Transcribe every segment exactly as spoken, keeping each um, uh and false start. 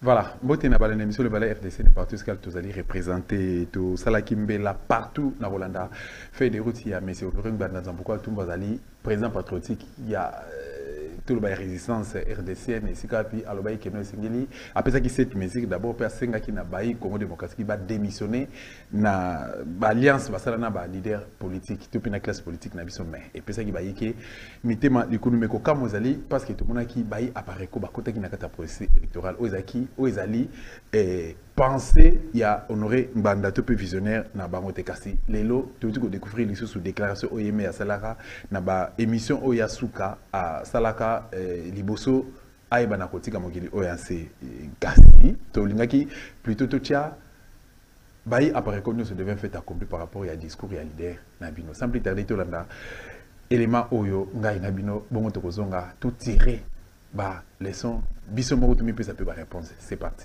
Voilà, Boté n'a pas l'émission, le balai R D C, partout ce qu'elle tous allez représenter, tout ça là qui me là partout dans Rolanda. Fait des routes, il y a mais c'est au Burundi, dans pourquoi tout le monde allait, président patriotique, il y a euh, tout le bail résistance R D C, mais c'est quand puis à l'obéi qui nous singeli. Après ça qui cette musique d'abord, per Senga qui n'a bail Congo démocratique qui va démissionner, na alliance, va ça na ba leader politique, tout puis na classe politique na biso mais. Et puis ça qui bail qui mitema l'économie ko comme vous allez parce que tout le monde qui bail apparaît ko ba côté qui n'a qu'à procès électoral ozaki ozali et penser il y a honoré mbanda tout peu visionnaire na bango te kasi lelo tout ko découvrir les sous déclaration oyeme ya salaka na ba émission oya suka a salaka liboso ayeba na kotika mokili oyanse kasi to lingaki plutôt to tia bayi apparaît comme nous se devait fait accompli par rapport à discours et à leader nabino sans plus tarder to landa élément oyo ngai nabino bongo to kozonga tout tirer bah leçon biso moko tumi pe ça peut ba réponse c'est parti.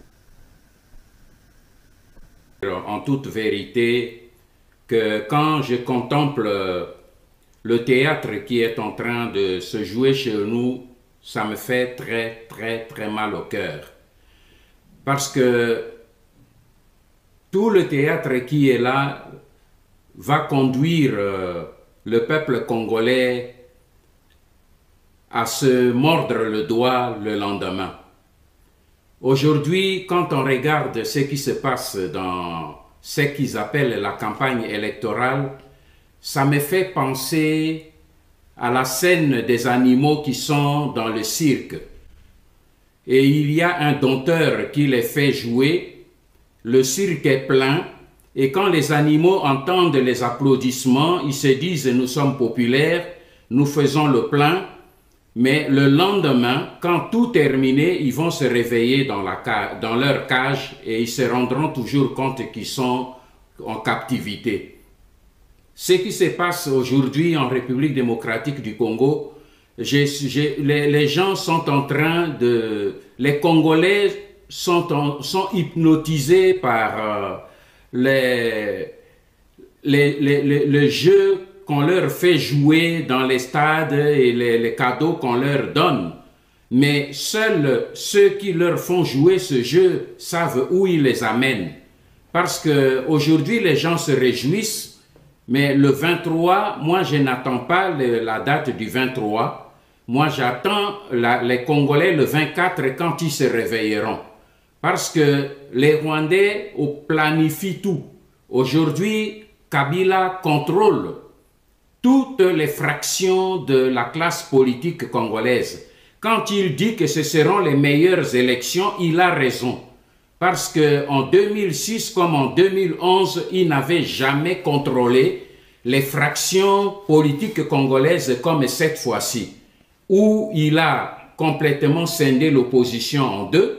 En toute vérité que quand je contemple le théâtre qui est en train de se jouer chez nous, ça me fait très très très mal au cœur parce que tout le théâtre qui est là va conduire euh, le peuple congolais à se mordre le doigt le lendemain. Aujourd'hui, quand on regarde ce qui se passe dans ce qu'ils appellent la campagne électorale, ça me fait penser à la scène des animaux qui sont dans le cirque. Et il y a un dompteur qui les fait jouer, le cirque est plein, et quand les animaux entendent les applaudissements, ils se disent « nous sommes populaires, nous faisons le plein », mais le lendemain, quand tout terminé, ils vont se réveiller dans, la cage, dans leur cage et ils se rendront toujours compte qu'ils sont en captivité. Ce qui se passe aujourd'hui en République démocratique du Congo, j'ai, j'ai, les, les gens sont en train de... Les Congolais sont, en, sont hypnotisés par euh, les, les, les, les, le jeu qu'on leur fait jouer dans les stades et les, les cadeaux qu'on leur donne. Mais seuls ceux qui leur font jouer ce jeu savent où ils les amènent. Parce qu'aujourd'hui, les gens se réjouissent, mais le vingt-trois, moi je n'attends pas le, la date du vingt-trois. Moi j'attends les Congolais le vingt-quatre quand ils se réveilleront. Parce que les Rwandais planifient tout. Aujourd'hui, Kabila contrôle toutes les fractions de la classe politique congolaise. Quand il dit que ce seront les meilleures élections, il a raison. Parce qu'en deux mille six comme en deux mille onze, il n'avait jamais contrôlé les fractions politiques congolaises comme cette fois-ci, où il a complètement scindé l'opposition en deux.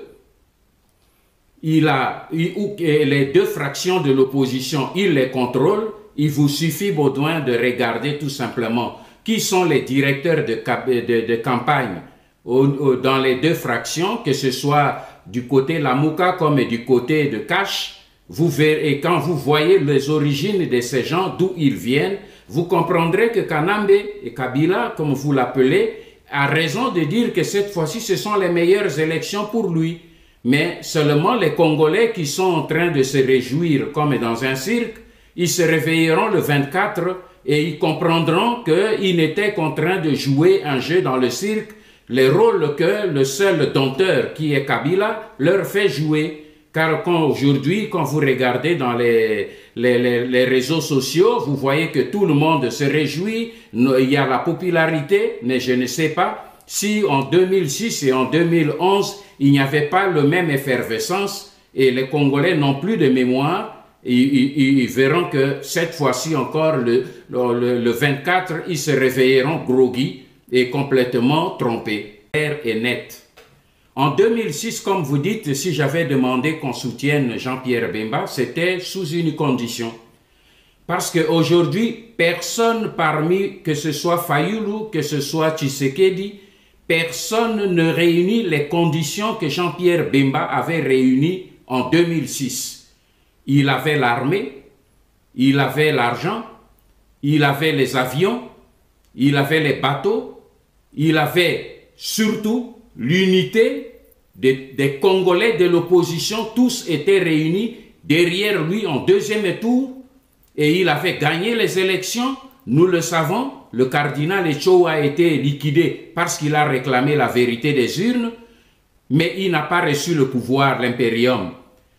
Il a, il, les deux fractions de l'opposition, il les contrôle. Il vous suffit besoin de regarder tout simplement qui sont les directeurs de, de, de campagne au, au, dans les deux fractions, que ce soit du côté Lamouka comme du côté de Cache. Vous verrez, et quand vous voyez les origines de ces gens, d'où ils viennent, vous comprendrez que Kanambe et Kabila, comme vous l'appelez, a raison de dire que cette fois-ci, ce sont les meilleures élections pour lui. Mais seulement les Congolais qui sont en train de se réjouir comme dans un cirque, ils se réveilleront le vingt-quatre et ils comprendront qu'ils n'étaient qu'en train de jouer un jeu dans le cirque, les rôles que le seul dompteur qui est Kabila leur fait jouer. Car aujourd'hui, quand vous regardez dans les, les, les, les réseaux sociaux, vous voyez que tout le monde se réjouit, il y a la popularité, mais je ne sais pas si en deux mille six et en deux mille onze, il n'y avait pas la même effervescence et les Congolais n'ont plus de mémoire. Ils, ils, ils verront que cette fois-ci encore, le, le, le vingt-quatre, ils se réveilleront groggy et complètement trompés. Clair et net. En deux mille six, comme vous dites, si j'avais demandé qu'on soutienne Jean-Pierre Bemba, c'était sous une condition. Parce qu'aujourd'hui, personne parmi, que ce soit Fayulu, que ce soit Tshisekedi, personne ne réunit les conditions que Jean-Pierre Bemba avait réunies en deux mille six. Il avait l'armée, il avait l'argent, il avait les avions, il avait les bateaux, il avait surtout l'unité des, des Congolais de l'opposition, tous étaient réunis derrière lui en deuxième tour et il avait gagné les élections. Nous le savons, le cardinal Etcho a été liquidé parce qu'il a réclamé la vérité des urnes, mais il n'a pas reçu le pouvoir, l'impérium.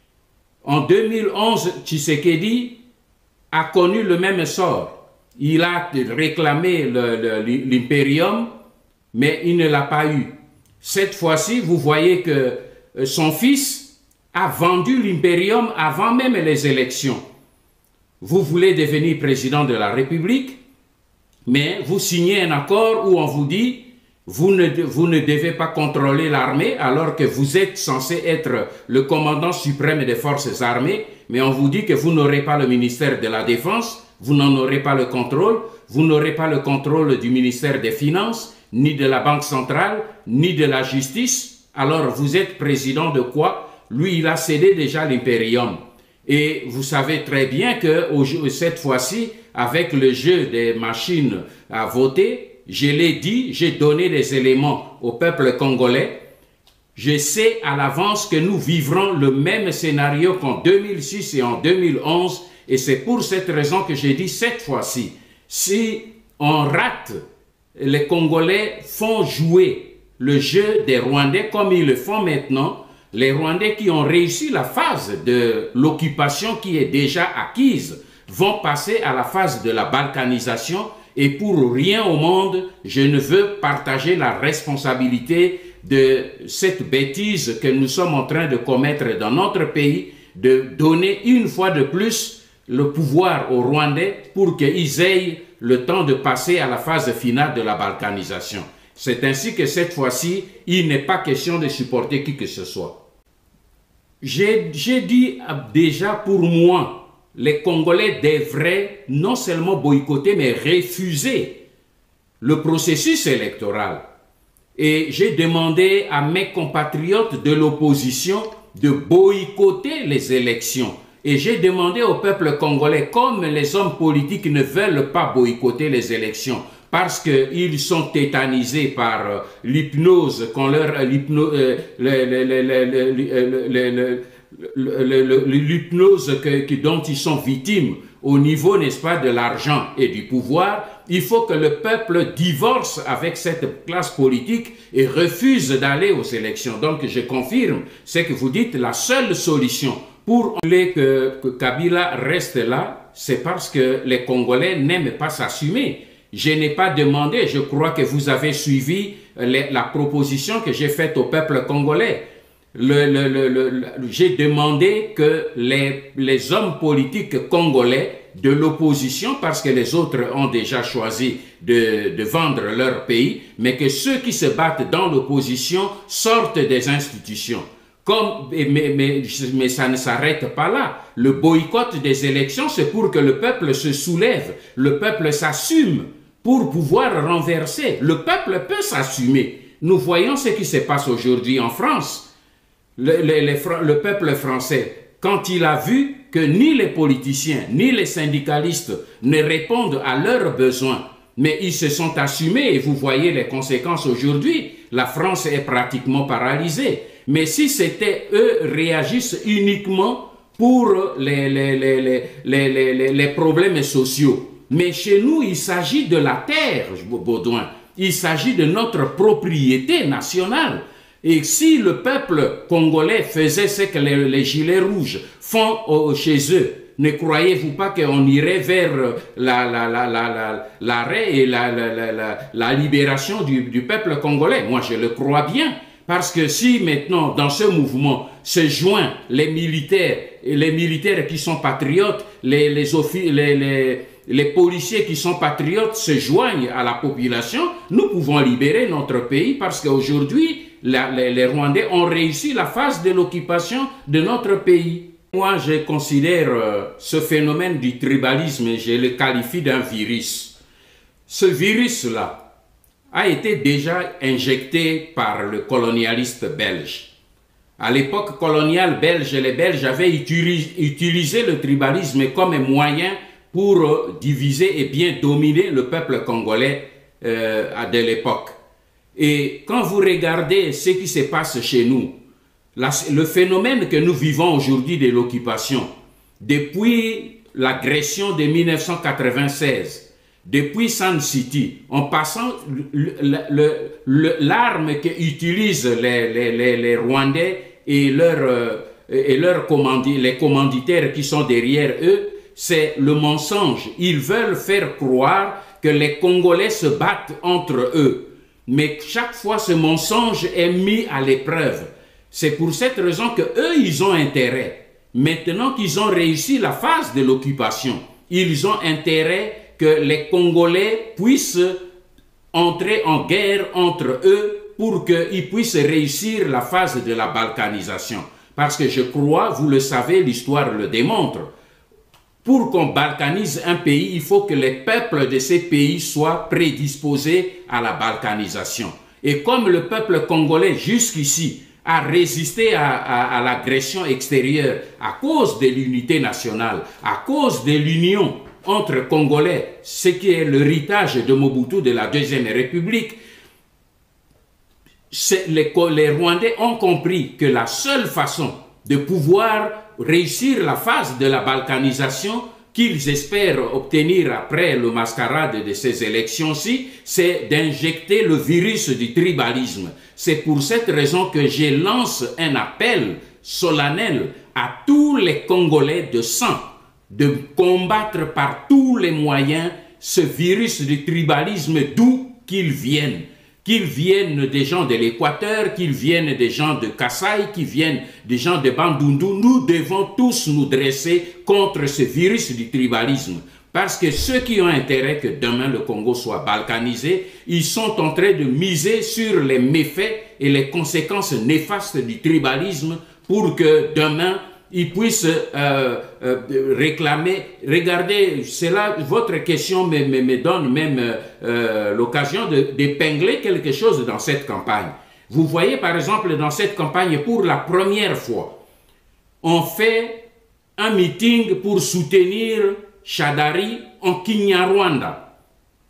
En deux mille onze, Tshisekedi a connu le même sort. Il a réclamé l'impérium, mais il ne l'a pas eu. Cette fois-ci, vous voyez que son fils a vendu l'impérium avant même les élections. Vous voulez devenir président de la République, mais vous signez un accord où on vous dit vous ne, vous ne devez pas contrôler l'armée alors que vous êtes censé être le commandant suprême des forces armées, mais on vous dit que vous n'aurez pas le ministère de la Défense, vous n'en aurez pas le contrôle, vous n'aurez pas le contrôle du ministère des Finances, ni de la Banque centrale, ni de la justice. Alors vous êtes président de quoi? Lui, il a cédé déjà l'impérium. Et vous savez très bien que cette fois-ci, avec le jeu des machines à voter, je l'ai dit, j'ai donné des éléments au peuple congolais. Je sais à l'avance que nous vivrons le même scénario qu'en deux mille six et en deux mille onze. Et c'est pour cette raison que j'ai dit cette fois-ci, si on rate, les Congolais font jouer le jeu des Rwandais comme ils le font maintenant. Les Rwandais qui ont réussi la phase de l'occupation qui est déjà acquise vont passer à la phase de la balkanisation. Et pour rien au monde, je ne veux partager la responsabilité de cette bêtise que nous sommes en train de commettre dans notre pays, de donner une fois de plus le pouvoir aux Rwandais pour qu'ils aient le temps de passer à la phase finale de la balkanisation. C'est ainsi que cette fois-ci, il n'est pas question de supporter qui que ce soit. J'ai dit déjà pour moi, les Congolais devraient non seulement boycotter, mais refuser le processus électoral. Et j'ai demandé à mes compatriotes de l'opposition de boycotter les élections. Et j'ai demandé au peuple congolais, comme les hommes politiques ne veulent pas boycotter les élections, parce qu'ils sont tétanisés par l'hypnose qu'on leur... l'hypnose dont ils sont victimes au niveau, n'est-ce pas, de l'argent et du pouvoir. Il faut que le peuple divorce avec cette classe politique et refuse d'aller aux élections. Donc je confirme ce que vous dites, la seule solution pour que, que Kabila reste là, c'est parce que les Congolais n'aiment pas s'assumer. Je n'ai pas demandé, je crois que vous avez suivi les, la proposition que j'ai faite au peuple congolais. Le, le, le, le, j'ai demandé que les, les hommes politiques congolais de l'opposition, parce que les autres ont déjà choisi de, de vendre leur pays, mais que ceux qui se battent dans l'opposition sortent des institutions. Comme, mais, mais, mais ça ne s'arrête pas là. Le boycott des élections, c'est pour que le peuple se soulève, le peuple s'assume pour pouvoir renverser. Le peuple peut s'assumer. Nous voyons ce qui se passe aujourd'hui en France. Le, le, le, le peuple français, quand il a vu que ni les politiciens, ni les syndicalistes ne répondent à leurs besoins, mais ils se sont assumés et vous voyez les conséquences aujourd'hui, la France est pratiquement paralysée. Mais si c'était eux réagissent uniquement pour les, les, les, les, les, les, les problèmes sociaux, mais chez nous, il s'agit de la terre, Baudouin, il s'agit de notre propriété nationale. Et si le peuple congolais faisait ce que les, les gilets rouges font euh, chez eux, ne croyez-vous pas qu'on irait vers la, la, la, la, la, l'arrêt et la, la, la, la, la libération du, du peuple congolais? Moi, je le crois bien. Parce que si maintenant, dans ce mouvement, se joignent les militaires, et les militaires qui sont patriotes, les, les, les, les, les policiers qui sont patriotes se joignent à la population, nous pouvons libérer notre pays parce qu'aujourd'hui, La, les, les Rwandais ont réussi la phase de l'occupation de notre pays. Moi, je considère euh, ce phénomène du tribalisme, je le qualifie d'un virus. Ce virus-là a été déjà injecté par le colonialiste belge. À l'époque coloniale belge, les Belges avaient utilisé, utilisé le tribalisme comme un moyen pour euh, diviser et bien dominer le peuple congolais euh, de l'époque. Et quand vous regardez ce qui se passe chez nous, la, le phénomène que nous vivons aujourd'hui de l'occupation, depuis l'agression de mille neuf cent quatre-vingt-seize, depuis Sun City, en passant l'arme qu'utilisent les, les, les, les Rwandais et, leur, euh, et leur commandi, les commanditaires qui sont derrière eux, c'est le mensonge. Ils veulent faire croire que les Congolais se battent entre eux. Mais chaque fois, ce mensonge est mis à l'épreuve. C'est pour cette raison que eux, ils ont intérêt. Maintenant qu'ils ont réussi la phase de l'occupation, ils ont intérêt que les Congolais puissent entrer en guerre entre eux pour qu'ils puissent réussir la phase de la balkanisation. Parce que je crois, vous le savez, l'histoire le démontre. Pour qu'on balkanise un pays, il faut que les peuples de ces pays soient prédisposés à la balkanisation. Et comme le peuple congolais jusqu'ici a résisté à, à, à l'agression extérieure à cause de l'unité nationale, à cause de l'union entre Congolais, ce qui est l'héritage de Mobutu de la Deuxième République, les, les Rwandais ont compris que la seule façon de pouvoir réussir la phase de la balkanisation qu'ils espèrent obtenir après le mascarade de ces élections-ci, c'est d'injecter le virus du tribalisme. C'est pour cette raison que je lance un appel solennel à tous les Congolais de sang de combattre par tous les moyens ce virus du tribalisme d'où qu'il vienne. Qu'ils viennent des gens de l'Équateur, qu'ils viennent des gens de Kasaï, qu'ils viennent des gens de Bandundu, nous devons tous nous dresser contre ce virus du tribalisme. Parce que ceux qui ont intérêt que demain le Congo soit balkanisé, ils sont en train de miser sur les méfaits et les conséquences néfastes du tribalisme pour que demain ils puissent euh, euh, réclamer. Regardez, c'est là, votre question me, me, me donne même euh, l'occasion d'épingler quelque chose dans cette campagne. Vous voyez par exemple dans cette campagne, pour la première fois, on fait un meeting pour soutenir Shadari en Kinyarwanda.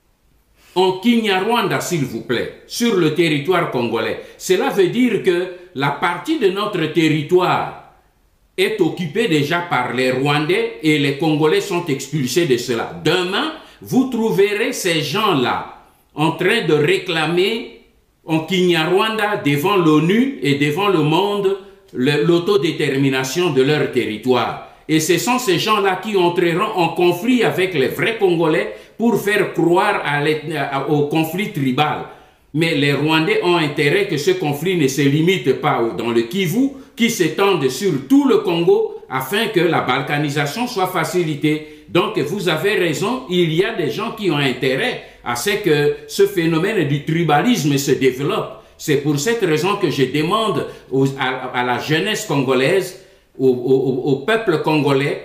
En Kinyarwanda, s'il vous plaît, sur le territoire congolais. Cela veut dire que la partie de notre territoire est occupé déjà par les Rwandais et les Congolais sont expulsés de cela. Demain, vous trouverez ces gens-là en train de réclamer en Kinyarwanda devant l'ONU et devant le monde l'autodétermination de leur territoire. Et ce sont ces gens-là qui entreront en conflit avec les vrais Congolais pour faire croire à à, au conflit tribal. Mais les Rwandais ont intérêt que ce conflit ne se limite pas dans le Kivu, qui s'étendent sur tout le Congo afin que la balkanisation soit facilitée. Donc vous avez raison, il y a des gens qui ont intérêt à ce que ce phénomène du tribalisme se développe. C'est pour cette raison que je demande aux, à, à la jeunesse congolaise, au, au, au peuple congolais,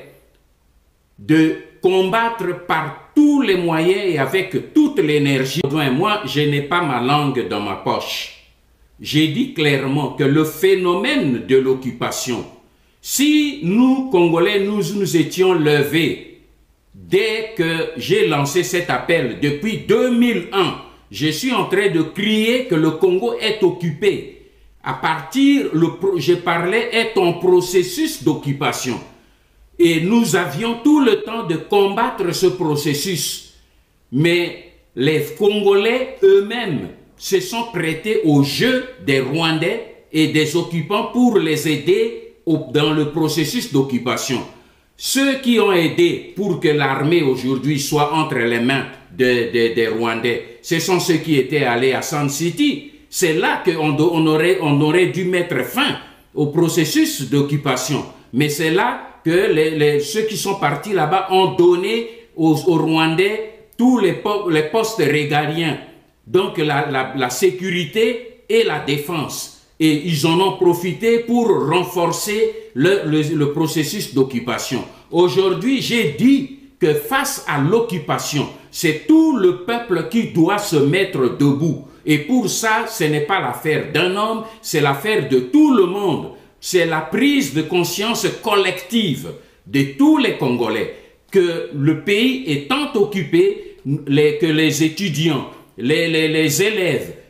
de combattre par tous les moyens et avec toute l'énergie. Moi, je n'ai pas ma langue dans ma poche. J'ai dit clairement que le phénomène de l'occupation, si nous, Congolais, nous nous étions levés dès que j'ai lancé cet appel, depuis deux mille un, je suis en train de crier que le Congo est occupé. À partir, le, je parlais, est en processus d'occupation. Et nous avions tout le temps de combattre ce processus. Mais les Congolais eux-mêmes se sont prêtés au jeu des Rwandais et des occupants pour les aider au, dans le processus d'occupation. Ceux qui ont aidé pour que l'armée aujourd'hui soit entre les mains de, de, des Rwandais, ce sont ceux qui étaient allés à Sun City. C'est là qu'on on aurait, on aurait dû mettre fin au processus d'occupation. Mais c'est là que les, les, ceux qui sont partis là-bas ont donné aux, aux Rwandais tous les, po les postes régaliens. Donc la, la, la sécurité et la défense. Et ils en ont profité pour renforcer le, le, le processus d'occupation. Aujourd'hui, j'ai dit que face à l'occupation, c'est tout le peuple qui doit se mettre debout. Et pour ça, ce n'est pas l'affaire d'un homme, c'est l'affaire de tout le monde. C'est la prise de conscience collective de tous les Congolais que le pays est tant occupé les, que les étudiants, Les, les, les élèves,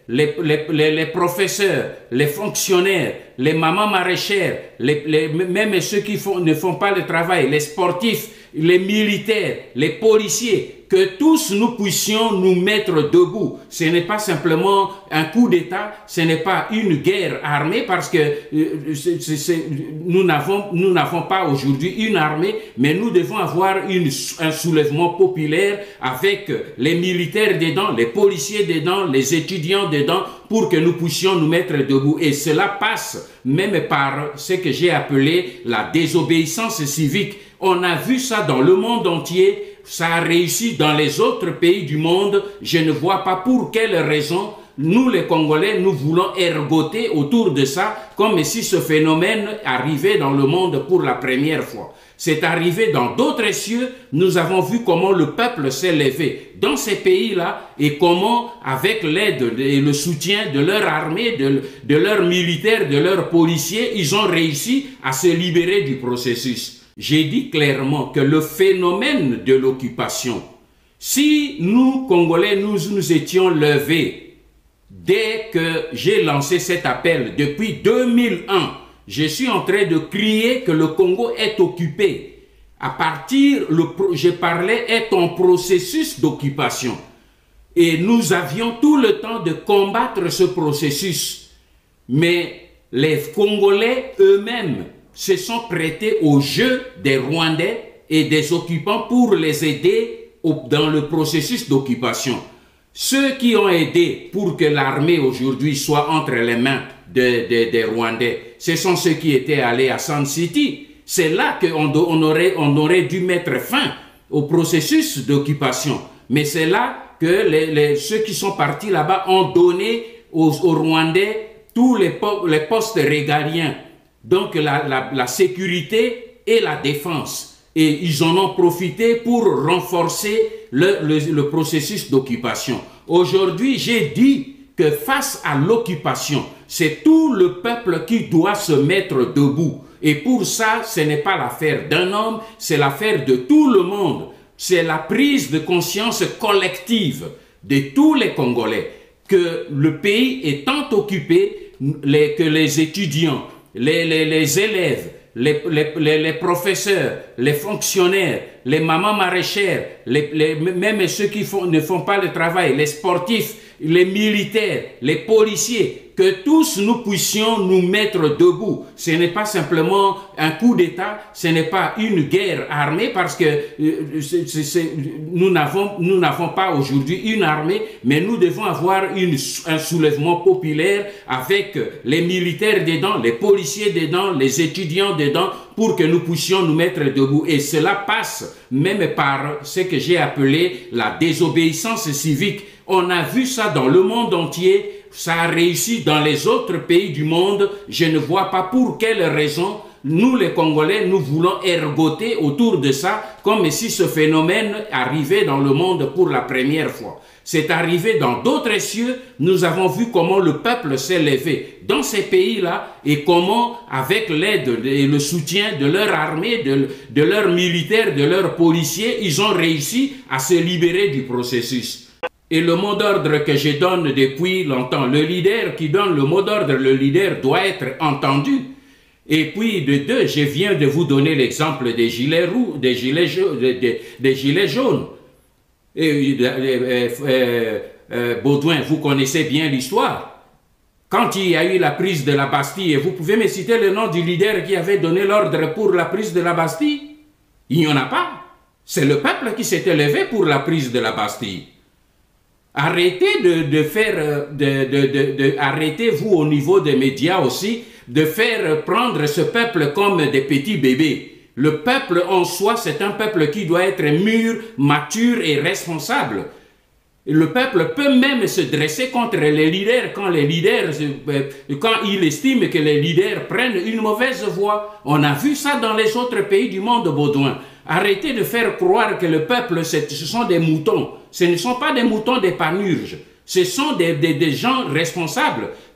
les, les, les, les professeurs, les fonctionnaires, les mamans maraîchères, les, les, même ceux qui font, ne font pas le travail, les sportifs, les militaires, les policiers, que tous nous puissions nous mettre debout. Ce n'est pas simplement un coup d'État, ce n'est pas une guerre armée, parce que euh, c est, c est, nous n'avons nous n'avons pas aujourd'hui une armée, mais nous devons avoir une, un soulèvement populaire avec les militaires dedans, les policiers dedans, les étudiants dedans, pour que nous puissions nous mettre debout. Et cela passe même par ce que j'ai appelé la désobéissance civique. On a vu ça dans le monde entier. Ça a réussi dans les autres pays du monde. Je ne vois pas pour quelle raison nous les Congolais, nous voulons ergoter autour de ça comme si ce phénomène arrivait dans le monde pour la première fois. C'est arrivé dans d'autres cieux. Nous avons vu comment le peuple s'est levé dans ces pays-là et comment, avec l'aide et le soutien de leur armée, de, de leurs militaires, de leurs policiers, ils ont réussi à se libérer du processus. J'ai dit clairement que le phénomène de l'occupation, si nous, Congolais, nous nous étions levés dès que j'ai lancé cet appel, depuis deux mille un, je suis en train de crier que le Congo est occupé. À partir, le, je parlais, est en processus d'occupation. Et nous avions tout le temps de combattre ce processus. Mais les Congolais eux-mêmes se sont prêtés au jeu des Rwandais et des occupants pour les aider au, dans le processus d'occupation. Ceux qui ont aidé pour que l'armée aujourd'hui soit entre les mains de, de, des Rwandais, ce sont ceux qui étaient allés à Sun City. C'est là qu'on on aurait, on aurait dû mettre fin au processus d'occupation. Mais c'est là que les, les, ceux qui sont partis là-bas ont donné aux, aux Rwandais tous les, po les postes régaliens. Donc la, la, la sécurité et la défense. Et ils en ont profité pour renforcer le, le, le processus d'occupation. Aujourd'hui, j'ai dit que face à l'occupation, c'est tout le peuple qui doit se mettre debout. Et pour ça, ce n'est pas l'affaire d'un homme, c'est l'affaire de tout le monde. C'est la prise de conscience collective de tous les Congolais que le pays étant occupé, les, que les étudiants, Les, les, les élèves, les, les, les professeurs, les fonctionnaires, les mamans maraîchères, les, les, même ceux qui font, ne font pas le travail, les sportifs, les militaires, les policiers, que tous nous puissions nous mettre debout. Ce n'est pas simplement un coup d'État, ce n'est pas une guerre armée, parce que euh, c est, c est, nous n'avons nous n'avons pas aujourd'hui une armée, mais nous devons avoir une, un soulèvement populaire avec les militaires dedans, les policiers dedans, les étudiants dedans, pour que nous puissions nous mettre debout. Et cela passe même par ce que j'ai appelé la désobéissance civique. On a vu ça dans le monde entier. Ça a réussi dans les autres pays du monde. Je ne vois pas pour quelle raison nous les Congolais, nous voulons ergoter autour de ça comme si ce phénomène arrivait dans le monde pour la première fois. C'est arrivé dans d'autres cieux. Nous avons vu comment le peuple s'est levé dans ces pays-là et comment, avec l'aide et le soutien de leur armée, de, de leurs militaires, de leurs policiers, ils ont réussi à se libérer du processus. Et le mot d'ordre que je donne depuis longtemps, le leader qui donne le mot d'ordre, le leader doit être entendu. Et puis de deux, je viens de vous donner l'exemple des gilets roux, des gilets jaunes, des, des gilets jaunes. Et euh, euh, euh, Baudouin, vous connaissez bien l'histoire. Quand il y a eu la prise de la Bastille, vous pouvez me citer le nom du leader qui avait donné l'ordre pour la prise de la Bastille? Il n'y en a pas. C'est le peuple qui s'était levé pour la prise de la Bastille. Arrêtez de, de faire, de, de, de, de, arrêtez-vous au niveau des médias aussi, de faire prendre ce peuple comme des petits bébés. Le peuple en soi, c'est un peuple qui doit être mûr, mature et responsable. Le peuple peut même se dresser contre les leaders quand les leaders, quand il estime que les leaders prennent une mauvaise voie. On a vu ça dans les autres pays du monde, Baudouin. Arrêtez de faire croire que le peuple, ce sont des moutons. Ce ne sont pas des moutons des panurges. Ce sont des, des, des gens responsables.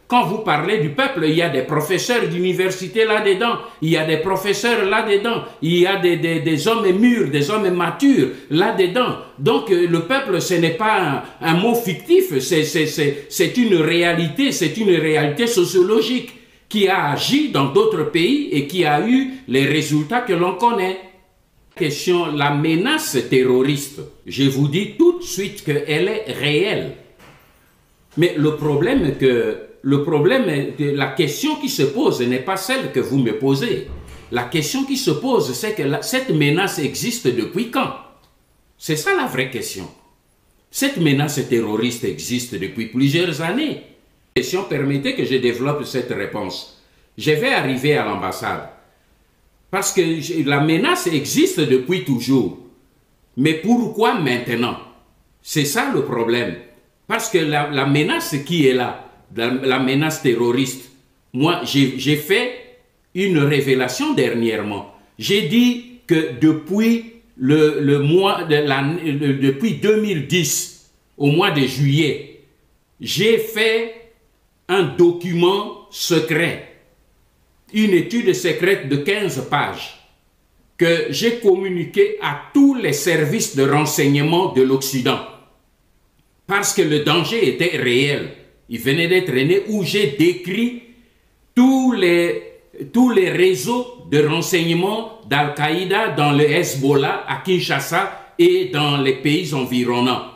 Quand vous parlez du peuple, il y a des professeurs d'université là-dedans, il y a des professeurs là-dedans, il y a des, des, des hommes mûrs, des hommes matures là-dedans. Donc le peuple, ce n'est pas un, un mot fictif, c'est une réalité, c'est une réalité sociologique qui a agi dans d'autres pays et qui a eu les résultats que l'on connaît. Question, la menace terroriste, je vous dis tout de suite qu'elle est réelle. Mais le problème est que, le problème est que la question qui se pose n'est pas celle que vous me posez. La question qui se pose, c'est que la, cette menace existe depuis quand? C'est ça la vraie question. Cette menace terroriste existe depuis plusieurs années. Question, permettez que je développe cette réponse. Je vais arriver à l'ambassade. Parce que la menace existe depuis toujours. Mais pourquoi maintenant? C'est ça le problème. Parce que la, la menace qui est là, la, la menace terroriste, moi j'ai fait une révélation dernièrement. J'ai dit que depuis le, le mois de la, le, depuis deux mille dix, au mois de juillet, j'ai fait un document secret, une étude secrète de quinze pages que j'ai communiqué à tous les services de renseignement de l'Occident. Parce que le danger était réel. Il venait d'être né, où j'ai décrit tous les, tous les réseaux de renseignement d'Al-Qaïda dans le Hezbollah, à Kinshasa et dans les pays environnants.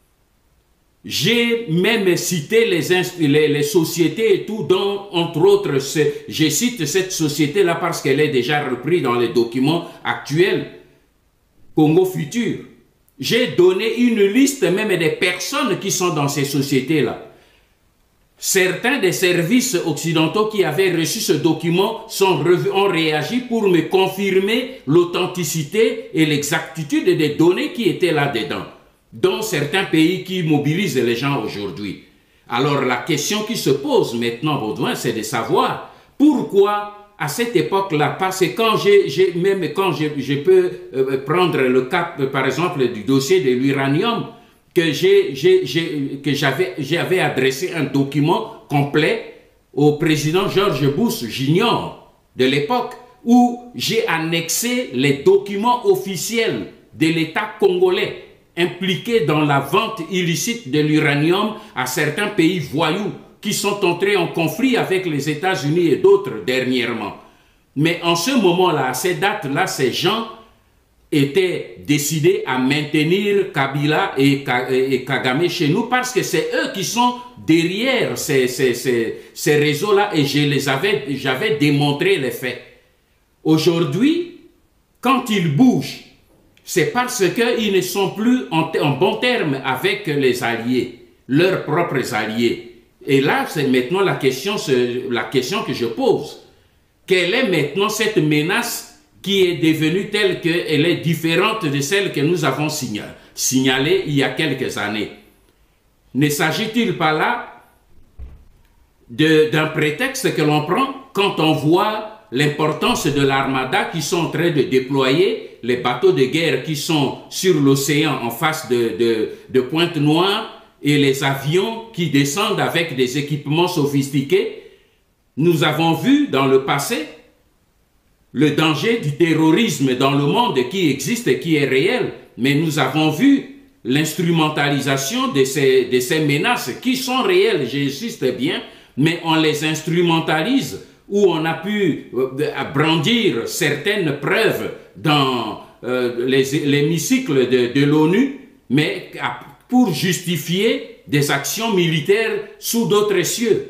J'ai même cité les, les, les sociétés et tout, dont, entre autres, je cite cette société-là parce qu'elle est déjà reprise dans les documents actuels, Congo Futur. J'ai donné une liste même des personnes qui sont dans ces sociétés-là. Certains des services occidentaux qui avaient reçu ce document sont, ont réagi pour me confirmer l'authenticité et l'exactitude des données qui étaient là-dedans, dont certains pays qui mobilisent les gens aujourd'hui. Alors la question qui se pose maintenant, Baudouin, c'est de savoir pourquoi à cette époque-là, parce que quand j'ai, même quand je, je peux euh, prendre le cas, euh, par exemple, du dossier de l'uranium, que j'avais adressé un document complet au président George Bush junior de l'époque, où j'ai annexé les documents officiels de l'État congolais impliqués dans la vente illicite de l'uranium à certains pays voyous qui sont entrés en conflit avec les États-Unis et d'autres dernièrement. Mais en ce moment-là, à ces dates-là, ces gens étaient décidés à maintenir Kabila et, et Kagame chez nous parce que c'est eux qui sont derrière ces, ces, ces, ces réseaux-là et je les avais, j'avais démontré les faits. Aujourd'hui, quand ils bougent, c'est parce qu'ils ne sont plus en, en bon terme avec les alliés, leurs propres alliés. Et là, c'est maintenant la question, la question que je pose. Quelle est maintenant cette menace qui est devenue telle qu'elle est différente de celle que nous avons signalée, signalée il y a quelques années? Ne s'agit-il pas là d'un prétexte que l'on prend quand on voit l'importance de l'armada qui sont en train de déployer, les bateaux de guerre qui sont sur l'océan en face de, de, de Pointe-Noire, et les avions qui descendent avec des équipements sophistiqués? Nous avons vu dans le passé le danger du terrorisme dans le monde qui existe et qui est réel, mais nous avons vu l'instrumentalisation de ces, de ces menaces qui sont réelles, j'insiste bien, mais on les instrumentalise, où on a pu brandir certaines preuves dans euh, l'hémicycle de, de l'ONU, mais pour justifier des actions militaires sous d'autres cieux.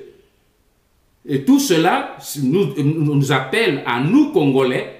Et tout cela nous, nous appelle à nous, Congolais,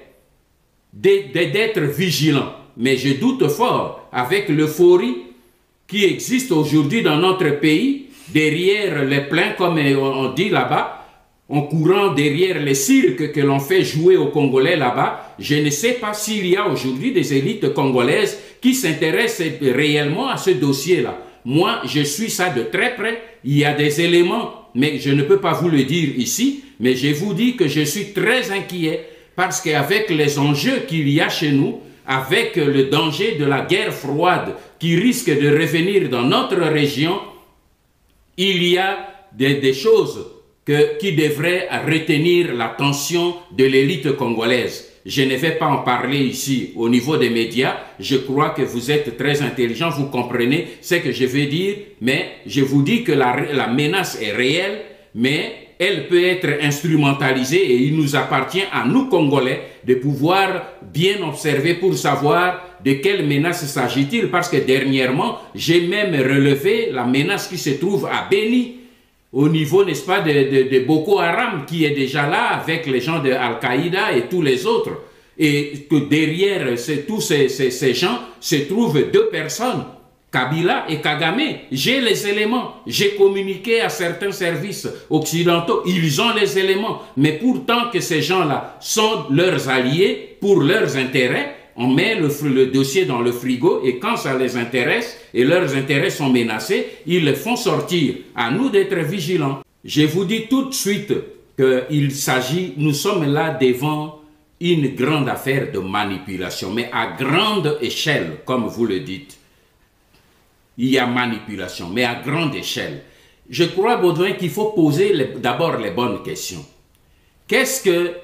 d'être vigilants. Mais je doute fort, avec l'euphorie qui existe aujourd'hui dans notre pays, derrière les pleins, comme on dit là-bas, en courant derrière les cirques que l'on fait jouer aux Congolais là-bas, je ne sais pas s'il y a aujourd'hui des élites congolaises qui s'intéressent réellement à ce dossier-là. Moi, je suis ça de très près. Il y a des éléments, mais je ne peux pas vous le dire ici, mais je vous dis que je suis très inquiet parce qu'avec les enjeux qu'il y a chez nous, avec le danger de la guerre froide qui risque de revenir dans notre région, il y a des, des choses que, qui devrait retenir l'attention de l'élite congolaise. Je ne vais pas en parler ici au niveau des médias. Je crois que vous êtes très intelligents, vous comprenez ce que je veux dire, mais je vous dis que la, la menace est réelle, mais elle peut être instrumentalisée et il nous appartient à nous Congolais de pouvoir bien observer pour savoir de quelle menace s'agit-il, parce que dernièrement, j'ai même relevé la menace qui se trouve à Beni, au niveau, n'est-ce pas, de, de, de Boko Haram, qui est déjà là avec les gens de Al-Qaïda et tous les autres. Et que derrière ces, tous ces, ces, ces gens se trouvent deux personnes, Kabila et Kagame. J'ai les éléments, j'ai communiqué à certains services occidentaux, ils ont les éléments. Mais pourtant que ces gens-là sont leurs alliés pour leurs intérêts, on met le, le dossier dans le frigo et quand ça les intéresse et leurs intérêts sont menacés, ils le font sortir. À nous d'être vigilants. Je vous dis tout de suite qu'il s'agit, nous sommes là devant une grande affaire de manipulation, mais à grande échelle, comme vous le dites. Il y a manipulation, mais à grande échelle. Je crois, Baudouin, qu'il faut poser d'abord les bonnes questions. Qu'est-ce que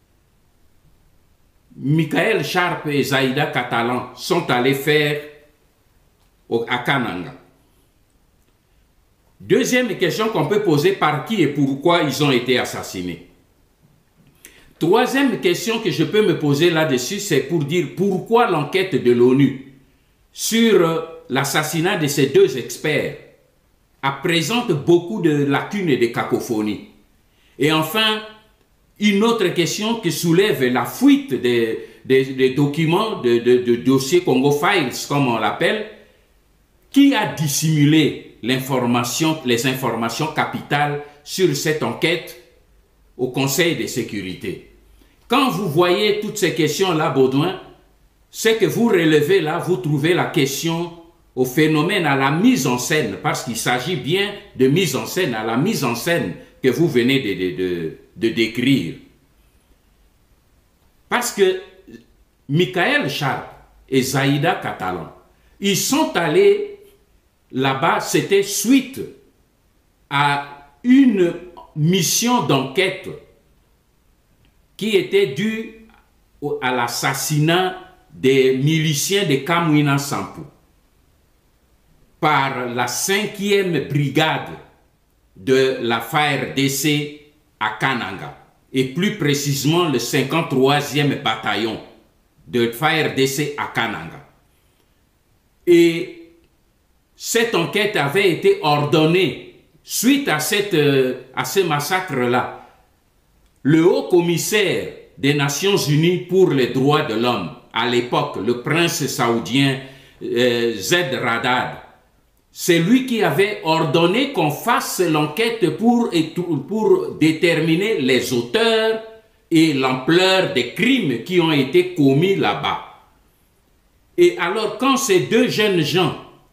Michael Sharp et Zaïda Catalan sont allés faire au, à Kananga? Deuxième question qu'on peut poser, par qui et pourquoi ils ont été assassinés? Troisième question que je peux me poser là-dessus, c'est pour dire pourquoi l'enquête de l'ONU sur l'assassinat de ces deux experts présente beaucoup de lacunes et de cacophonie. Et enfin, une autre question que soulève la fuite des, des, des documents, de, de, de dossiers Congo Files, comme on l'appelle, qui a dissimulé l'information, les informations capitales sur cette enquête au Conseil de sécurité. Quand vous voyez toutes ces questions-là, Baudouin, ce que vous relevez là, vous trouvez la question au phénomène, à la mise en scène, parce qu'il s'agit bien de mise en scène, à la mise en scène que vous venez de, de, de, de décrire. Parce que Michael Sharp et Zaïda Catalan, ils sont allés là-bas, c'était suite à une mission d'enquête qui était due à l'assassinat des miliciens de Kamwina Sampou par la cinquième brigade de la F A R D C à Kananga, et plus précisément le cinquante-troisième bataillon de F A R D C à Kananga. Et cette enquête avait été ordonnée suite à, cette, à ce massacre-là. Le haut commissaire des Nations Unies pour les droits de l'homme, à l'époque, le prince saoudien euh, Zed Radad, c'est lui qui avait ordonné qu'on fasse l'enquête pour, pour déterminer les auteurs et l'ampleur des crimes qui ont été commis là-bas. Et alors, quand ces deux jeunes gens,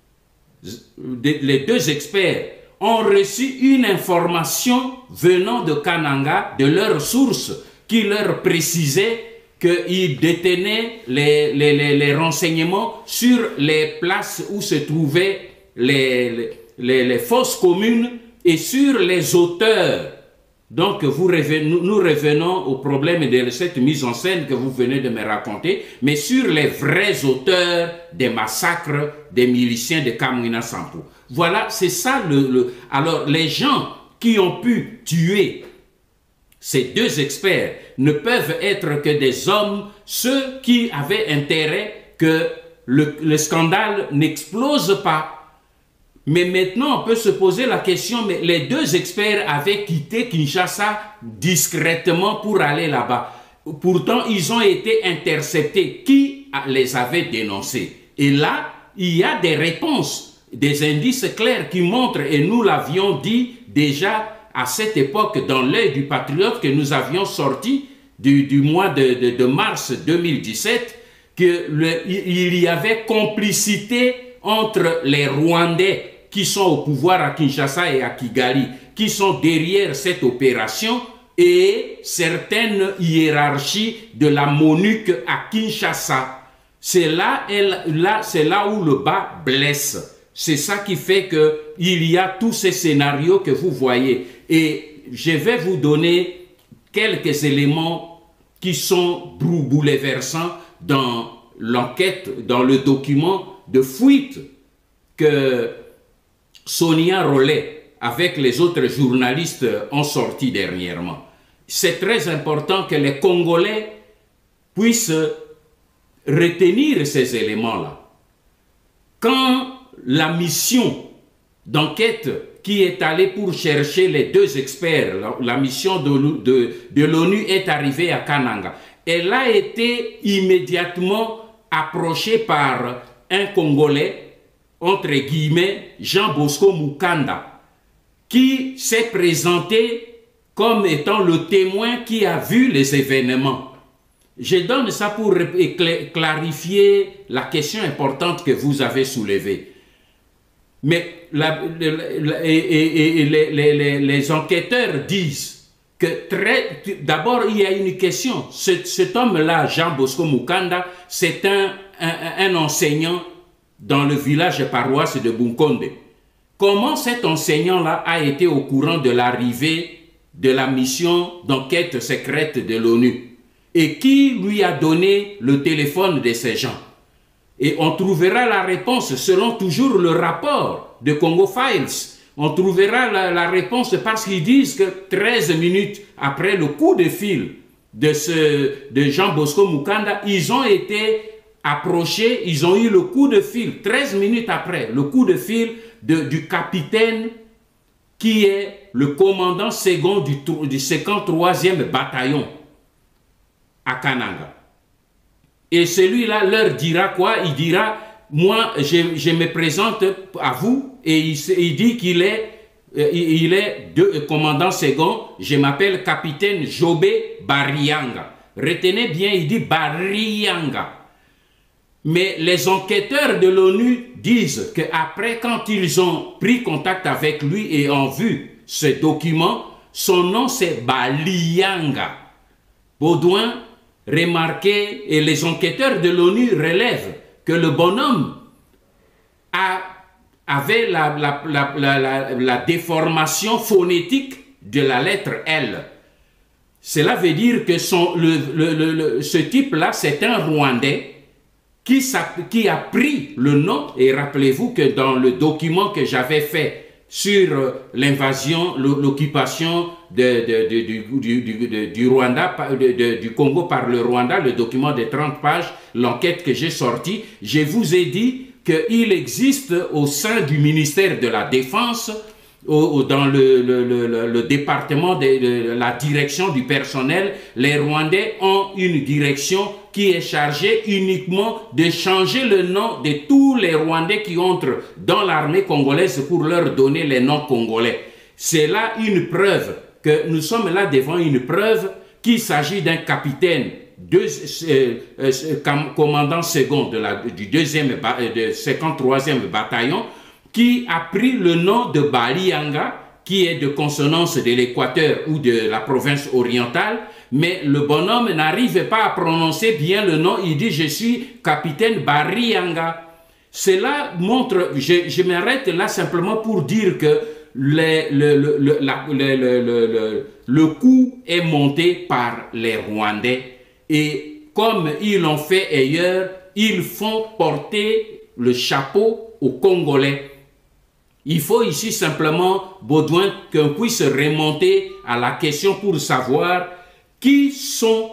les deux experts, ont reçu une information venant de Kananga, de leur source, qui leur précisait qu'ils détenaient les, les, les, les renseignements sur les places où se trouvaient les, les, les fosses communes et sur les auteurs. Donc vous revenez, nous revenons au problème de cette mise en scène que vous venez de me raconter, mais sur les vrais auteurs des massacres des miliciens de Kamwina Sampou. Voilà, c'est ça le, le... Alors les gens qui ont pu tuer ces deux experts ne peuvent être que des hommes, ceux qui avaient intérêt que le, le scandale n'explose pas. Mais maintenant, on peut se poser la question, mais les deux experts avaient quitté Kinshasa discrètement pour aller là-bas. Pourtant, ils ont été interceptés. Qui les avait dénoncés? Et là, il y a des réponses, des indices clairs qui montrent, et nous l'avions dit déjà à cette époque dans l'œil du patriote que nous avions sorti du, du mois de, de, de mars deux mille dix-sept, qu'il y avait complicité entre les Rwandais qui sont au pouvoir à Kinshasa et à Kigali, qui sont derrière cette opération, et certaines hiérarchies de la MONUC à Kinshasa. C'est là, là, c'est là où le bas blesse. C'est ça qui fait qu'il y a tous ces scénarios que vous voyez. Et je vais vous donner quelques éléments qui sont bouleversants dans l'enquête, dans le document de fuite que Sonia Rollet, avec les autres journalistes, ont sorti dernièrement. C'est très important que les Congolais puissent retenir ces éléments-là. Quand la mission d'enquête qui est allée pour chercher les deux experts, la, la mission de, de, de l'ONU est arrivée à Kananga, elle a été immédiatement approchée par un Congolais, entre guillemets, Jean Bosco Mukanda, qui s'est présenté comme étant le témoin qui a vu les événements. Je donne ça pour clarifier la question importante que vous avez soulevée. Mais la, la, et, et, et les, les, les enquêteurs disent que d'abord il y a une question. Ce, cet homme-là, Jean Bosco Mukanda, c'est un, un, un enseignant dans le village paroisse de Bunkonde. Comment cet enseignant-là a été au courant de l'arrivée de la mission d'enquête secrète de l'ONU? Et qui lui a donné le téléphone de ces gens? Et on trouvera la réponse selon toujours le rapport de Congo Files. On trouvera la, la réponse parce qu'ils disent que treize minutes après le coup de fil de, ce, de Jean Bosco Mukanda, ils ont été approchés, ils ont eu le coup de fil, treize minutes après, le coup de fil de, du capitaine qui est le commandant second du, du cinquante-troisième bataillon à Kananga. Et celui-là leur dira quoi? Il dira, moi, je, je me présente à vous, et il, il dit qu'il est, il est de, commandant second, je m'appelle capitaine Jobé Barianga. Retenez bien, il dit Barianga. Mais les enquêteurs de l'ONU disent qu'après, quand ils ont pris contact avec lui et ont vu ce document, son nom c'est Balianga. Baudouin remarqué, et les enquêteurs de l'ONU relèvent que le bonhomme a, avait la, la, la, la, la, la déformation phonétique de la lettre L. Cela veut dire que son, le, le, le, le, ce type-là, c'est un Rwandais qui, qui a pris le nom, et rappelez-vous que dans le document que j'avais fait sur l'invasion, l'occupation de, de, de, du, du, de, du Rwanda, de, de, du Congo par le Rwanda, le document de trente pages, l'enquête que j'ai sortie, je vous ai dit qu'il existe au sein du ministère de la Défense, au, dans le, le, le, le département de, de la direction du personnel, les Rwandais ont une direction qui est chargée uniquement de changer le nom de tous les Rwandais qui entrent dans l'armée congolaise pour leur donner les noms congolais. C'est là une preuve que nous sommes là devant une preuve qu'il s'agit d'un capitaine, deux, euh, euh, commandant second de la, du deuxième, de cinquante-troisième bataillon, qui a pris le nom de Balianga, qui est de consonance de l'Équateur ou de la province orientale, mais le bonhomme n'arrive pas à prononcer bien le nom. Il dit « Je suis capitaine Barianga ». Cela montre, je, je m'arrête là simplement pour dire que le, le, le, le, la, le, le, le, le, le coup est monté par les Rwandais. Et comme ils l'ont fait ailleurs, ils font porter le chapeau aux Congolais. Il faut ici simplement, Baudouin, qu'on puisse remonter à la question pour savoir qui sont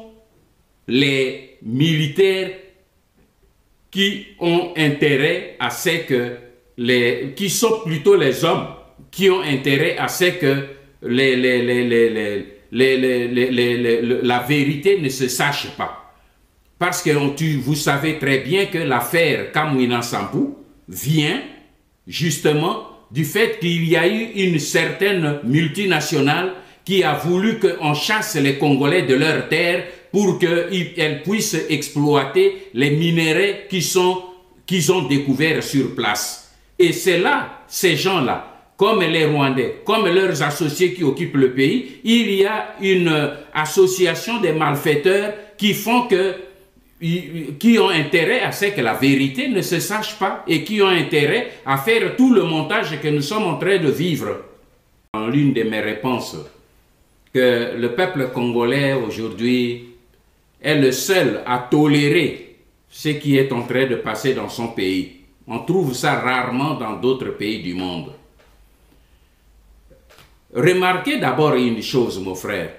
les militaires qui ont intérêt à ce que les, qui sont plutôt les hommes qui ont intérêt à ce que les, les, les, les, les, les, les, les, les, les, la vérité ne se sache pas. Parce que tu, vous savez très bien que l'affaire Kamwina Sampou vient justement du fait qu'il y a eu une certaine multinationale qui a voulu qu'on chasse les Congolais de leurs terres pour qu'elles puissent exploiter les minéraux qui sont, qu'ils ont découverts sur place. Et c'est là, ces gens-là, comme les Rwandais, comme leurs associés qui occupent le pays, il y a une association des malfaiteurs qui font que qui ont intérêt à ce que la vérité ne se sache pas et qui ont intérêt à faire tout le montage que nous sommes en train de vivre. En l'une de mes réponses que le peuple congolais aujourd'hui est le seul à tolérer ce qui est en train de passer dans son pays. On trouve ça rarement dans d'autres pays du monde. Remarquez d'abord une chose, mon frère.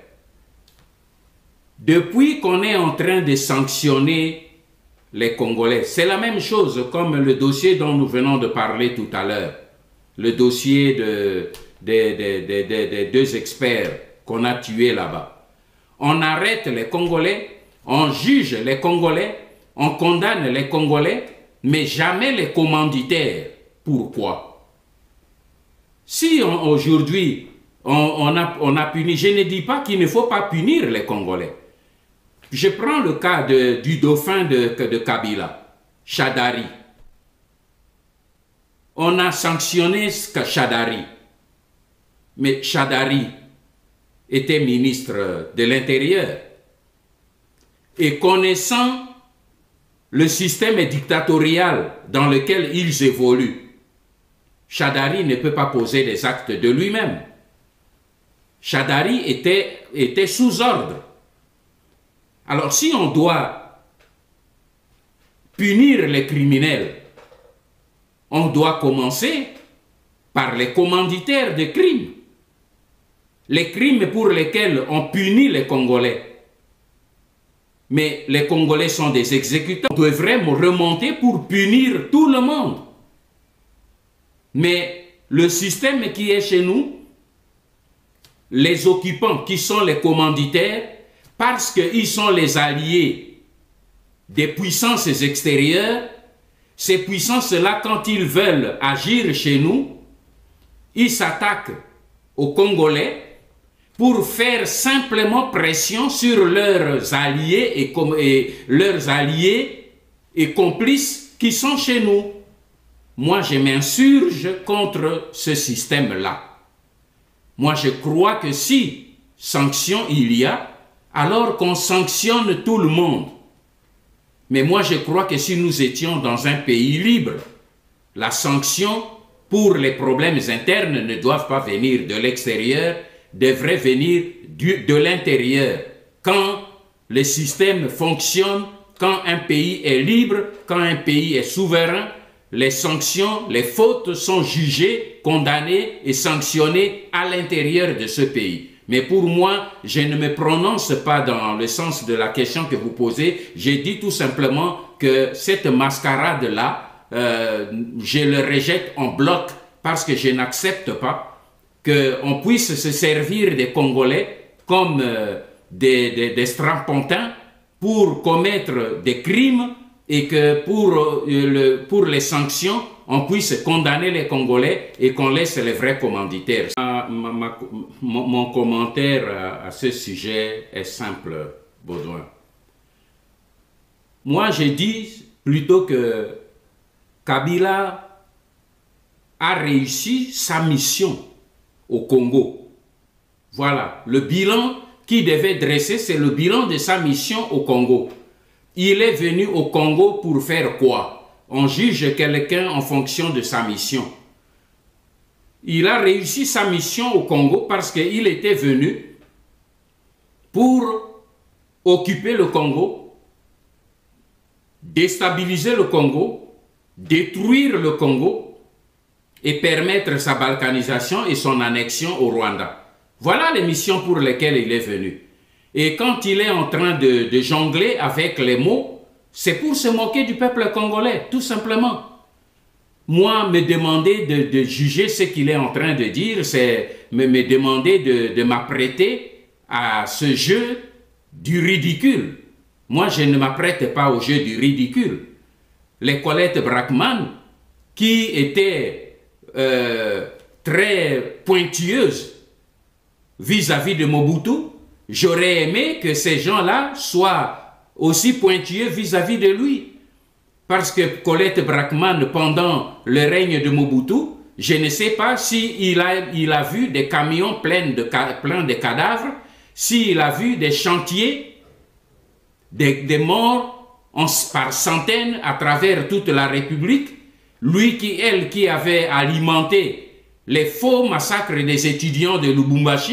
Depuis qu'on est en train de sanctionner les Congolais, c'est la même chose comme le dossier dont nous venons de parler tout à l'heure. Le dossier de, de, de, de, de, de deux experts qu'on a tués là-bas. On arrête les Congolais, on juge les Congolais, on condamne les Congolais, mais jamais les commanditaires. Pourquoi? Si aujourd'hui on, on, a, on a puni, je ne dis pas qu'il ne faut pas punir les Congolais. Je prends le cas de, du dauphin de, de Kabila, Chadari. On a sanctionné Chadari, mais Chadari était ministre de l'Intérieur. Et connaissant le système dictatorial dans lequel ils évoluent, Chadari ne peut pas poser des actes de lui-même. Chadari était, était sous ordre. Alors si on doit punir les criminels, on doit commencer par les commanditaires de crimes. Les crimes pour lesquels on punit les Congolais. Mais les Congolais sont des exécutants. On devrait remonter pour punir tout le monde. Mais le système qui est chez nous, les occupants qui sont les commanditaires, parce qu'ils sont les alliés des puissances extérieures, ces puissances-là, quand ils veulent agir chez nous, ils s'attaquent aux Congolais pour faire simplement pression sur leurs alliés et, et leurs alliés et complices qui sont chez nous. Moi, je m'insurge contre ce système-là. Moi, je crois que si sanction il y a, alors qu'on sanctionne tout le monde. Mais moi, je crois que si nous étions dans un pays libre, la sanction pour les problèmes internes ne doivent pas venir de l'extérieur, devrait venir du, de l'intérieur. Quand le système fonctionne, quand un pays est libre, quand un pays est souverain, les sanctions, les fautes sont jugées, condamnées et sanctionnées à l'intérieur de ce pays. Mais pour moi, je ne me prononce pas dans le sens de la question que vous posez. J'ai dit tout simplement que cette mascarade-là, euh, je le rejette en bloc parce que je n'accepte pas qu'on puisse se servir des Congolais comme euh, des, des, des strapontins pour commettre des crimes et que pour, euh, le, pour les sanctions, on puisse condamner les Congolais et qu'on laisse les vrais commanditaires. Ma, ma, ma, mon, mon commentaire à, à ce sujet est simple, Baudouin. Moi, j'ai dit plutôt que Kabila a réussi sa mission au Congo. Voilà, le bilan qu'il devait dresser, c'est le bilan de sa mission au Congo. Il est venu au Congo pour faire quoi? On juge quelqu'un en fonction de sa mission. Il a réussi sa mission au Congo parce qu'il était venu pour occuper le Congo, déstabiliser le Congo, détruire le Congo et permettre sa balkanisation et son annexion au Rwanda. Voilà les missions pour lesquelles il est venu. Et quand il est en train de, de jongler avec les mots, c'est pour se moquer du peuple congolais, tout simplement. Moi, me demander de, de juger ce qu'il est en train de dire, c'est me, me demander de, de m'apprêter à ce jeu du ridicule. Moi, je ne m'apprête pas au jeu du ridicule. Les Colette Brackman, qui étaient euh, très pointilleuses vis-à-vis de Mobutu, j'aurais aimé que ces gens-là soient aussi pointilleux vis-à-vis de lui. Parce que Colette Brackman, pendant le règne de Mobutu, je ne sais pas s'il a, il a vu des camions pleins de, pleins de cadavres, s'il a vu des chantiers, des, des morts en, par centaines à travers toute la République, lui qui, elle, qui avait alimenté les faux massacres des étudiants de Lubumbashi,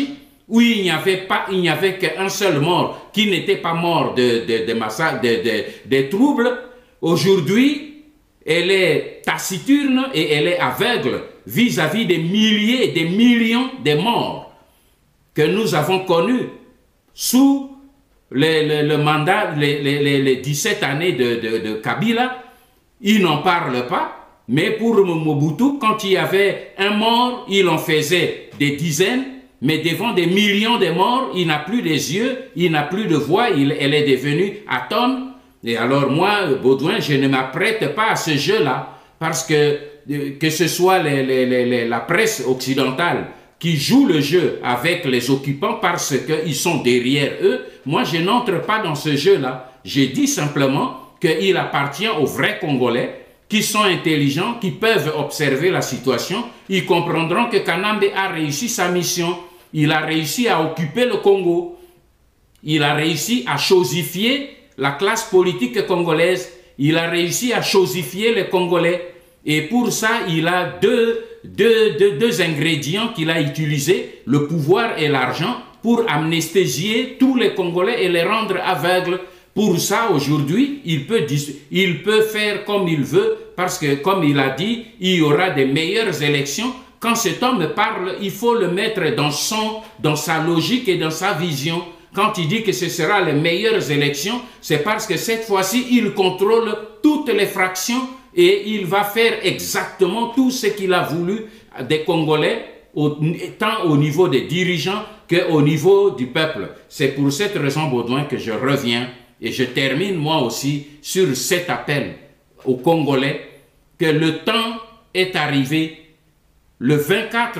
où il n'y avait pas, il n'y avait qu'un seul mort, qui n'était pas mort de, de, de massacres, de, de, de troubles, aujourd'hui, elle est taciturne et elle est aveugle vis-à-vis des milliers et des millions de morts que nous avons connus sous le, le, le mandat, les, les, les dix-sept années de, de, de Kabila. Ils n'en parlent pas. Mais pour Mobutu, quand il y avait un mort, il en faisait des dizaines, mais devant des millions de morts, il n'a plus les yeux, il n'a plus de voix, il, elle est devenue atone. Et alors moi, Baudouin, je ne m'apprête pas à ce jeu-là, parce que que ce soit les, les, les, la presse occidentale qui joue le jeu avec les occupants parce qu'ils sont derrière eux, moi je n'entre pas dans ce jeu-là. Je dis simplement qu'il appartient aux vrais Congolais qui sont intelligents, qui peuvent observer la situation. Ils comprendront que Kanambe a réussi sa mission. Il a réussi à occuper le Congo. Il a réussi à chosifier la classe politique congolaise. Il a réussi à chosifier les Congolais. Et pour ça, il a deux, deux, deux, deux ingrédients qu'il a utilisés, le pouvoir et l'argent, pour amnésier tous les Congolais et les rendre aveugles. Pour ça, aujourd'hui, il peut, il peut faire comme il veut, parce que, comme il a dit, il y aura des meilleures élections. Quand cet homme parle, il faut le mettre dans, son, dans sa logique et dans sa vision. Quand il dit que ce sera les meilleures élections, c'est parce que cette fois-ci, il contrôle toutes les fractions et il va faire exactement tout ce qu'il a voulu des Congolais, au, tant au niveau des dirigeants qu'au niveau du peuple. C'est pour cette raison, Baudouin, que je reviens et je termine moi aussi sur cet appel aux Congolais que le temps est arrivé. Le vingt-quatre,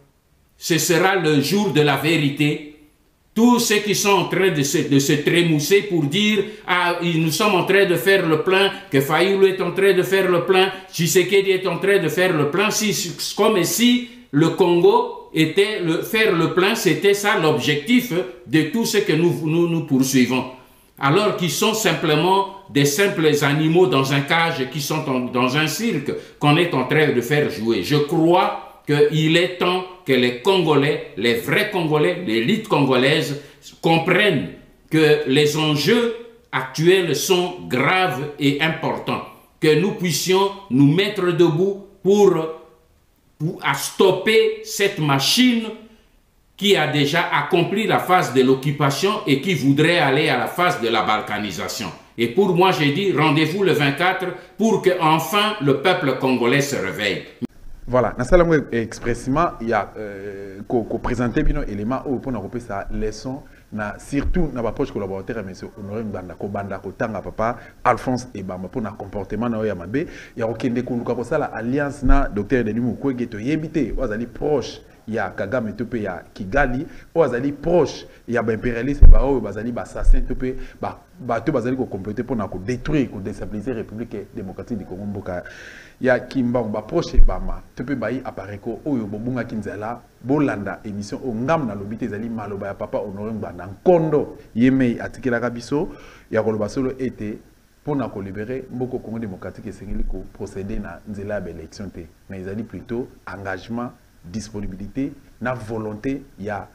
ce sera le jour de la vérité. Tous ceux qui sont en train de se, de se trémousser pour dire « Ah, nous sommes en train de faire le plein, que Fayoulou est en train de faire le plein, Tshisekedi est en train de faire le plein. Si, » comme si le Congo était, le, faire le plein, c'était ça l'objectif de tout ce que nous, nous, nous poursuivons. Alors qu'ils sont simplement des simples animaux dans un cage, qui sont en, dans un cirque qu'on est en train de faire jouer. Je crois qu'il est temps que les Congolais, les vrais Congolais, l'élite congolaise, comprennent que les enjeux actuels sont graves et importants. Que nous puissions nous mettre debout pour, pour à stopper cette machine qui a déjà accompli la phase de l'occupation et qui voudrait aller à la phase de la balkanisation. Et pour moi, j'ai dit, rendez-vous le vingt-quatre pour que enfin le peuple congolais se réveille. Voilà, dans ce langue expressément, il y a euh, qu'on présenter bien élément où pour nous sa leçon, na surtout na approche collaborateur monsieur Honoré Mbanda ko banda ko tanga papa Alphonse Ebamba pour na comportement na ya mabe ya okende kuluka ko sala alliance na docteur Denis Mukwege to yebite wazali proche ya Kagame tope ya Kigali wazali proche ya ba impérialiste ba o bazali ba assassin tope ba ba to bazali ko compléter pour na ko détruire ko déstabiliser République démocratique du Congo mboka ya Kimbang ba proche bama tope bayi apparaît ko oyo bobunga kinzala bolanda émission o ngam na lobité zali maloba ya papa Honoré Mbanda nkondo yemei atikela kabiso ya koloba solo été pour na ko libérer mboko Congo démocratique esengeli ko procéder na nzela ya élection te mais ezali plutôt engagement, disponibilité, na volonté ya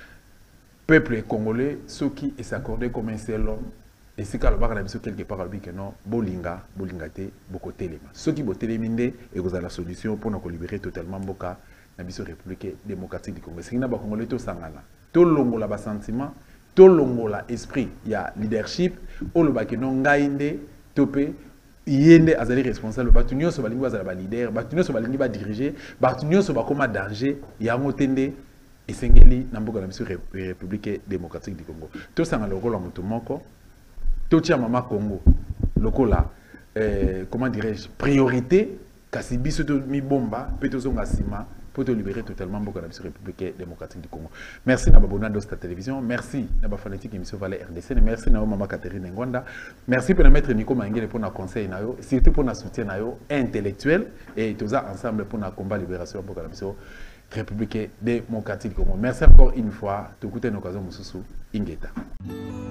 peuple congolais ceux qui s'accordaient comme un seul homme. Et c'est quand on a vu quelque part que non, bolinga, bolingate, boko telema. Ceux qui botent les minde et vous avez la solution pour nous libérer totalement boka na biso République démocratique du Congo. C'est que Congolais to sangana, to longo la bas sentiment, to longo la esprit, il y a leadership, o le ba que non ngainde, topé, yende azali responsable, batunyo so balingi bazala ba leader, batunyo so balingi ba diriger, batunyo so ba koma danger, ya ngotende esengeli na mboka na biso République démocratique du Congo. To sangana le rôle en motomoko. Totia Mama Congo, lokola, euh, comment dirais-je, priorité, kasi biso to mi bomba, peto zonga sima, pour te libérer totalement Mboka la République démocratique du Congo. Merci na babona de cette télévision, merci na ba fanatique émission Valais R D C, merci na Mama Catherine Ngwanda, merci pour mettre Nico Mangele pour na conseil na yo, surtout pour na soutien na yo intellectuel et tous ensemble pour na combat libération Mboka la République démocratique du Congo. Merci encore une fois, tu écoutez nos occasions mususu ingeta.